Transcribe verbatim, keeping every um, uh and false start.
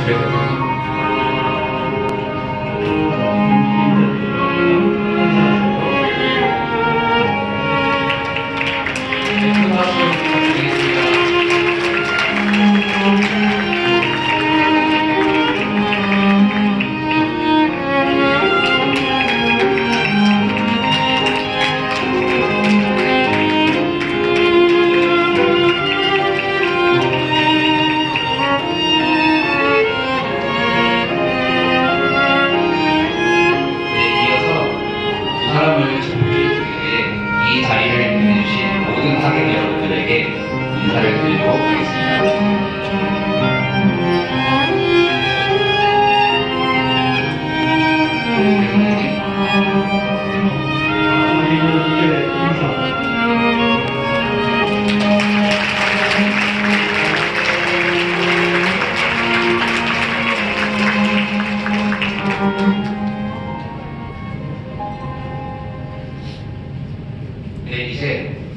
사람을 전해주기 위해 이 자리를 빛내주신 모든 하객 여러분들에게 인사를 드리도록 하겠습니다. 네, 이제